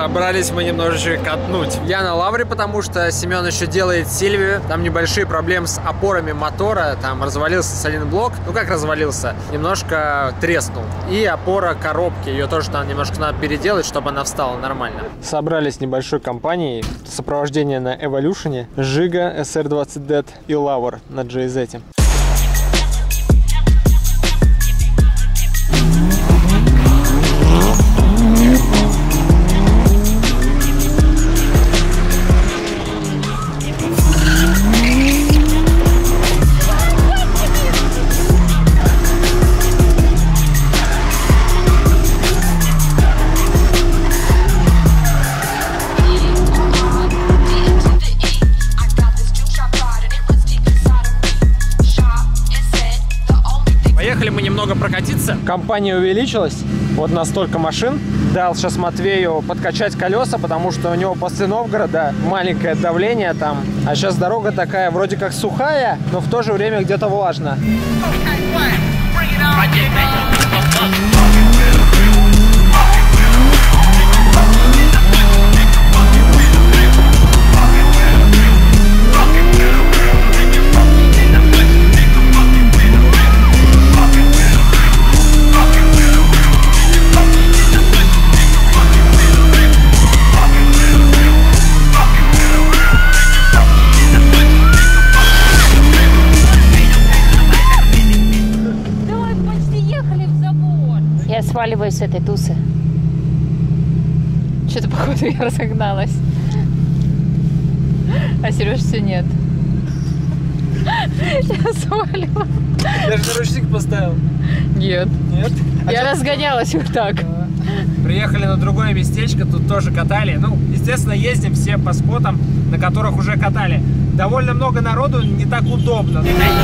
собрались мы немножечко катнуть. Я на лавре, потому что Семен еще делает Сильвию. Там небольшие проблемы с опорами мотора. Там развалился сайлентблок. Ну как развалился? Немножко треснул. И опора коробки. Ее тоже там немножко надо переделать, чтобы она встала нормально. Собрались с небольшой компанией. Сопровождение на Evolution. Жига, SR20 и Лавр на GZ. Поехали мы немного прокатиться. Компания увеличилась. Вот настолько машин. Дал сейчас Матвею подкачать колеса, потому что у него после Новгорода маленькое давление там. А сейчас дорога такая вроде как сухая, но в то же время где-то влажно. Сваливаюсь с этой тусы. Что-то, походу, я разогналась. А Сереж все нет. Я свалила. Я же наручник поставил. Нет. Нет? Я разгонялась вот так. Приехали на другое местечко, тут тоже катали. Ну, естественно, ездим все по спотам, на которых уже катали. Довольно много народу, не так удобно.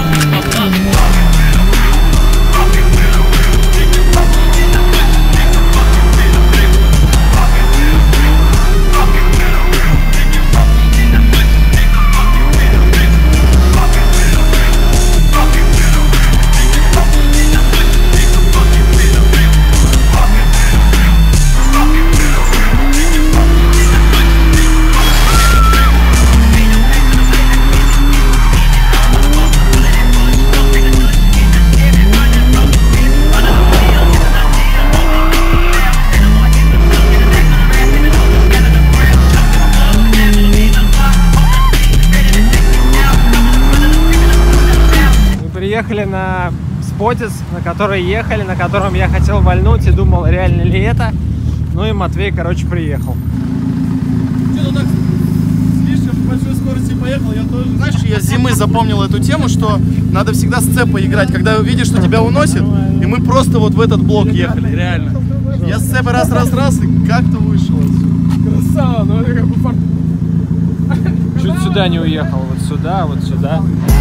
Приехали на спотец, на который ехали, на котором я хотел вальнуть и думал, реально ли это. Ну и Матвей, короче, приехал. Что-то так слишком большой скорости поехал, я тоже. Знаешь, я с зимы запомнил эту тему, что надо всегда с цепа играть, когда видишь, что тебя уносит, и мы просто вот в этот блок ехали, реально. Я с цепа раз, и как-то вышел отсюда. Красава, ну это как бы фарт. Чуть сюда не уехал, вот сюда, вот сюда.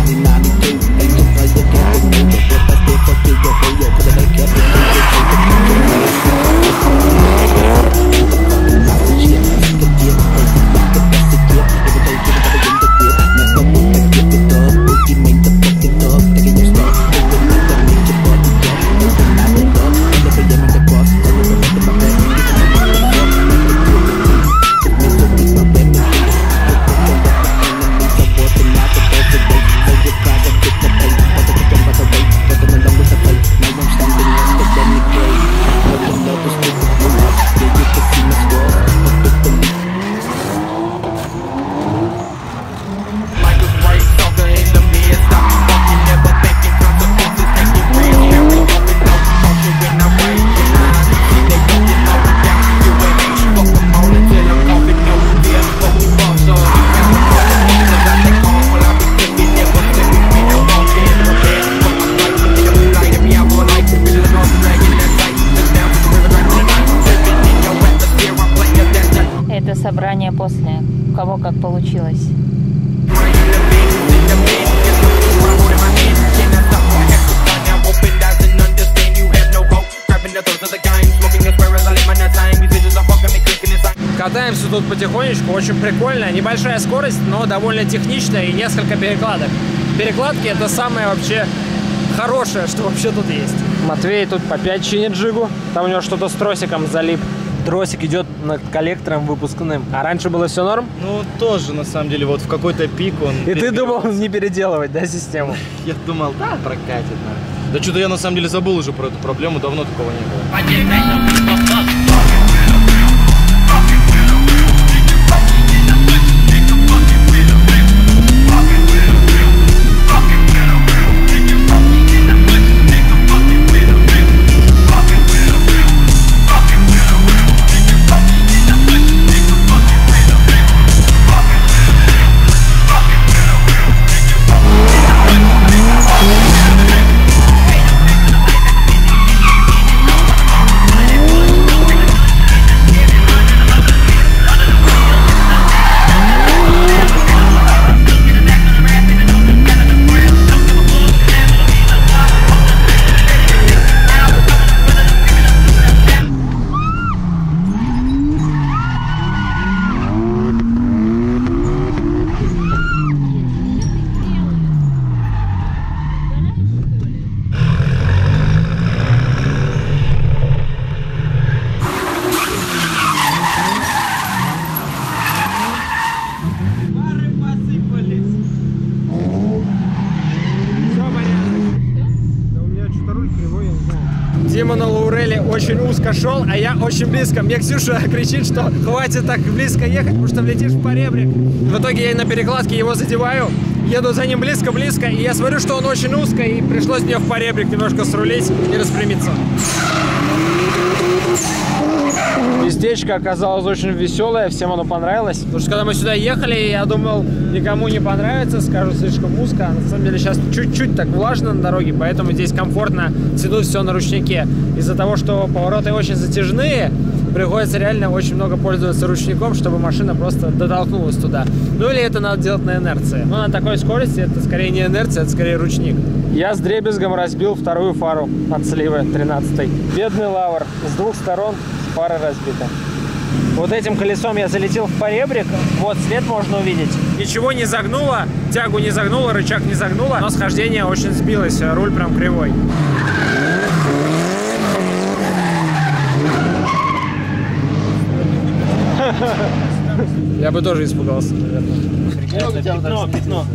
Собрание после, у кого как получилось. Катаемся тут потихонечку, очень прикольно, небольшая скорость, но довольно техничная и несколько перекладок. Перекладки — это самое вообще хорошее, что вообще тут есть. Матвей тут по 5 чинит жигу, там у него что-то с тросиком залип. тросик идет над коллектором выпускным. А раньше было все норм? Ну, тоже, на самом деле, вот в какой-то пик он... И ты думал не переделывать, да, систему? Я думал, да, прокатит. Да что-то я, на самом деле, забыл уже про эту проблему, давно такого не было. Дима на Лауреле очень узко шел, а я очень близко. Мне Ксюша кричит, что хватит так близко ехать, потому что влетишь в поребрик. В итоге я на перекладке его задеваю, еду за ним близко-близко, и я смотрю, что он очень узко, и пришлось мне в поребрик немножко срулить и распрямиться. Местечко оказалось очень веселое, всем оно понравилось. Потому что когда мы сюда ехали, я думал, никому не понравится, скажу, слишком узко. А на самом деле сейчас чуть-чуть так влажно на дороге, поэтому здесь комфортно тянуть все на ручнике. Из-за того, что повороты очень затяжные, приходится реально очень много пользоваться ручником, чтобы машина просто дотолкнулась туда. Ну или это надо делать на инерции. Но на такой скорости это скорее не инерция, это скорее ручник. Я с дребезгом разбил вторую фару от сливы 13-й. Бедный Лавр, с двух сторон фара разбита. Вот этим колесом я залетел в поребрик, вот след можно увидеть. Ничего не загнуло, тягу не загнуло, рычаг не загнуло, но схождение очень сбилось, руль прям кривой. Я бы тоже испугался, наверное. Пятно.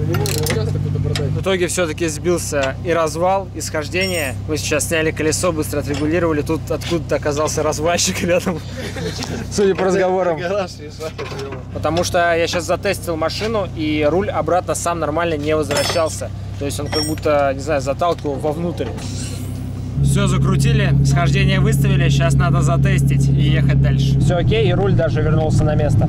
В итоге все-таки сбился и развал, и схождение. Мы сейчас сняли колесо, быстро отрегулировали. Тут откуда-то оказался развальщик рядом, судя по разговорам. Потому что я сейчас затестил машину, и руль обратно сам нормально не возвращался. То есть он как будто, не знаю, заталкивал вовнутрь. Все закрутили, схождение выставили, сейчас надо затестить и ехать дальше. Все окей, и руль даже вернулся на место.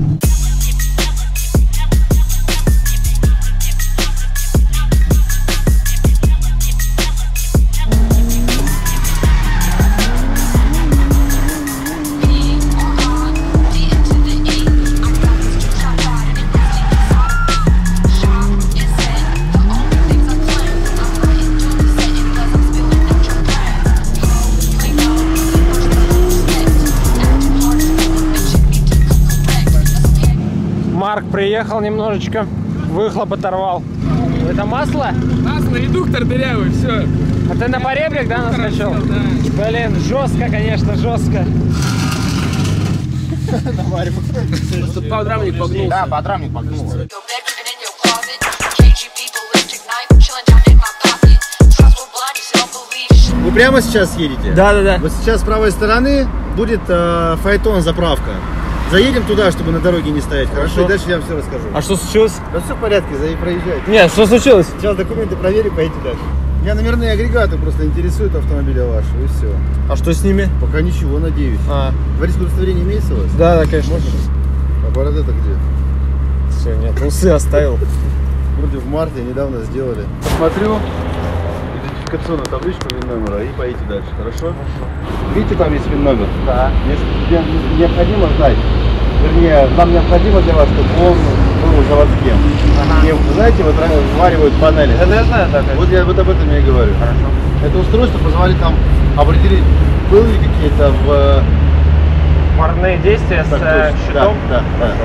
Марк приехал немножечко, выхлоп оторвал. Это масло? Масло, редуктор дырявый, все. А ты на поребрик, да, наскочил? Да. Блин, жестко, конечно, жестко. Тут подрамник погнулся. Да, подрамник погнулся. Вы прямо сейчас едете? Да. Вот сейчас с правой стороны будет фаэтон заправка. Заедем туда, чтобы на дороге не стоять, хорошо? И дальше я вам все расскажу. А что случилось? Да все в порядке, проезжайте. Нет, что случилось? Сейчас документы проверю, поедете дальше. Меня номерные агрегаты просто интересуют автомобиля вашего, и все. А что с ними? Пока ничего, надеюсь. Водительское удостоверение имеется у вас? Да, конечно. Можно? А борода-то где? Все, нет, усы оставил. Вроде в марте недавно сделали. Посмотрю идентификационную табличку ВИН-номера и поедете дальше, хорошо? Видите, там есть ВИН-номер? Да. Мне необходимо знать, вернее, нам необходимо для вас, чтобы он был заводским. Мне, знаете, вот вваривают панели. Это я знаю, так. Вот я вот об этом я и говорю. Хорошо. Это устройство позволит нам определить, были ли какие-то Парные действия с щитом? Да.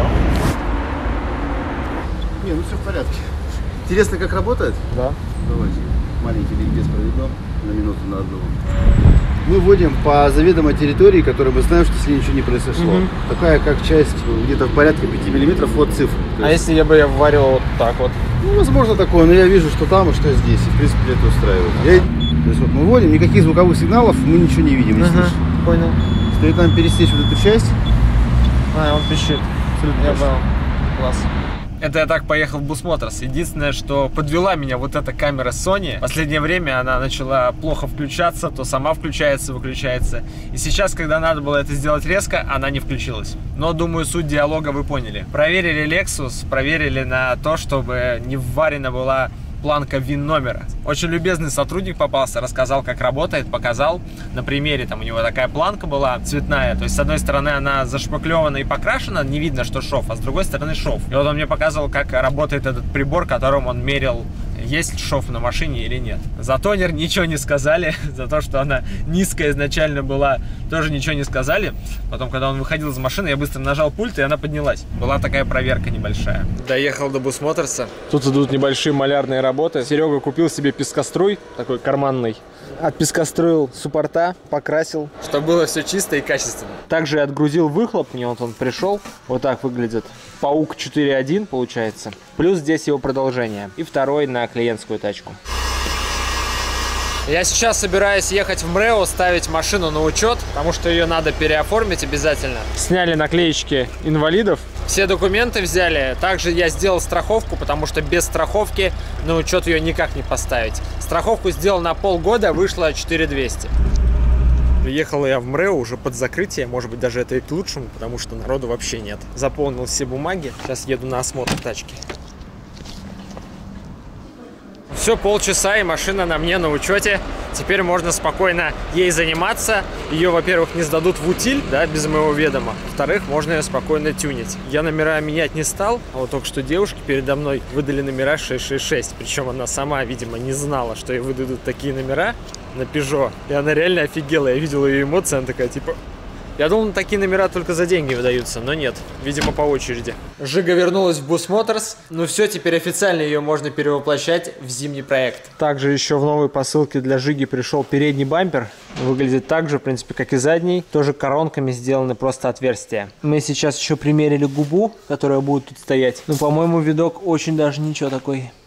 Не, ну все в порядке. Интересно, как работает? Да. Давайте. Маленький ликбез проведем на минуту на одну. Мы вводим по заведомой территории, которой мы знаем, что с ней ничего не произошло. Такая как часть где-то порядка 5 миллиметров от цифр. А если я бы ее вварил вот так вот? Ну, возможно такое, но я вижу, что там и что здесь. И, в принципе, это устраивает. То есть вот мы вводим, никаких звуковых сигналов мы ничего не видим, не слышим. Понял. Стоит нам пересечь вот эту часть. Он пищит. Я понял. Класс. Это я так поехал в Бусмоторс. Единственное, что подвела меня вот эта камера Sony. В последнее время она начала плохо включаться, то сама включается, выключается. И сейчас, когда надо было это сделать резко, она не включилась. Но, думаю, суть диалога вы поняли. Проверили Lexus, проверили на то, чтобы не вварена была планка ВИН-номера. Очень любезный сотрудник попался, рассказал, как работает, показал. На примере, там у него такая планка была цветная, то есть с одной стороны она зашпаклевана и покрашена, не видно, что шов, а с другой стороны шов. И вот он мне показывал, как работает этот прибор, которым он мерил, есть шов на машине или нет. За тонер ничего не сказали, за то, что она низкая изначально была, тоже ничего не сказали. Потом, когда он выходил из машины, я быстро нажал пульт, и она поднялась. Была такая проверка небольшая. Доехал до Бусмоторса. Тут идут небольшие малярные работы. Серега купил себе пескоструй, такой карманный. Отпескоструил суппорта, покрасил, чтобы было все чисто и качественно. Также отгрузил выхлоп, мне вот он пришел. Вот так выглядит. Паук 4.1 получается. Плюс здесь его продолжение. И второй на клиентскую тачку. Я сейчас собираюсь ехать в МРЭО, ставить машину на учет, потому что ее надо переоформить обязательно. Сняли наклеечки инвалидов. Все документы взяли. Также я сделал страховку, потому что без страховки на учет ее никак не поставить. Страховку сделал на полгода, вышло 4200. Приехал я в МРЭО уже под закрытие, может быть даже это и к лучшему, потому что народу вообще нет. Заполнил все бумаги, сейчас еду на осмотр тачки. Все, полчаса, и машина на мне на учете. Теперь можно спокойно ей заниматься. Ее, во-первых, не сдадут в утиль, да, без моего ведома. Во-вторых, можно ее спокойно тюнить. Я номера менять не стал, а вот только что девушке передо мной выдали номера 666. Причем она сама, видимо, не знала, что ей выдадут такие номера на Peugeot. И она реально офигела. Я видел ее эмоции, она такая, типа... Я думал, такие номера только за деньги выдаются, но нет, видимо, по очереди. Жига вернулась в Бусмоторс. Ну все, теперь официально ее можно перевоплощать в зимний проект. Также еще в новой посылке для Жиги пришел передний бампер. Выглядит так же, в принципе, как и задний. Тоже коронками сделаны просто отверстия. Мы сейчас еще примерили губу, которая будет тут стоять. Ну, по-моему, видок очень даже ничего такой.